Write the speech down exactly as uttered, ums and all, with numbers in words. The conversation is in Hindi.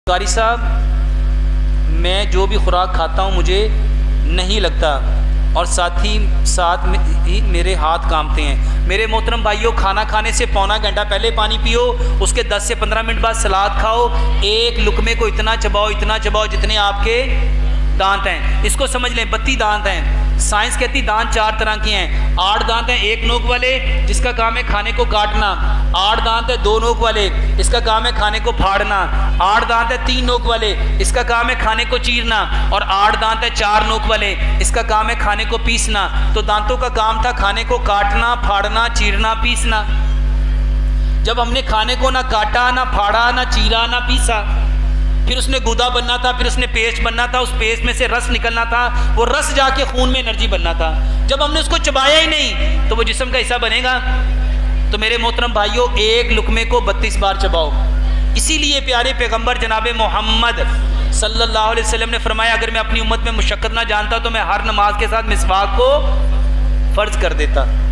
कारी साहब, मैं जो भी खुराक खाता हूँ मुझे नहीं लगता और साथ ही साथ में ही मेरे हाथ कांपते हैं। मेरे मोहतरम भाइयों, खाना खाने से पौना घंटा पहले पानी पियो, उसके दस से पंद्रह मिनट बाद सलाद खाओ, एक लुकमे को इतना चबाओ इतना चबाओ जितने आपके दांत हैं। इसको समझ लें, बत्ती दांत हैं। साइंस कहती दांत चार तरह के हैं। आठ दांत हैं एक नोक वाले, जिसका काम है खाने को काटना। आठ दांत है दो नोक वाले, इसका काम है खाने को फाड़ना। आठ दांत है तीन नोक वाले, इसका काम है खाने को चीरना। और आठ दांत है चार नोक वाले, इसका काम है खाने को पीसना। तो दांतों का काम था खाने को काटना, फाड़ना, चीरना, पीसना। जब हमने खाने को ना काटा, ना फाड़ा, ना चीरा, ना पीसा, फिर उसने गुदा बनना था, फिर उसने पेस्ट बनना था, उस पेस्ट में से रस निकलना था, वो रस जाके खून में एनर्जी बनना था। जब हमने उसको चबाया ही नहीं तो वो जिस्म का हिस्सा बनेगा? तो मेरे मोहतरम भाइयों, एक लुकमे को बत्तीस बार चबाओ। इसीलिए प्यारे पैगंबर जनाब मोहम्मद सल्लल्लाहु अलैहि वसल्लम ने फरमाया, अगर मैं अपनी उम्मत में मुशक्कत ना जानता तो मैं हर नमाज के साथ मिसवाक को फ़र्ज कर देता।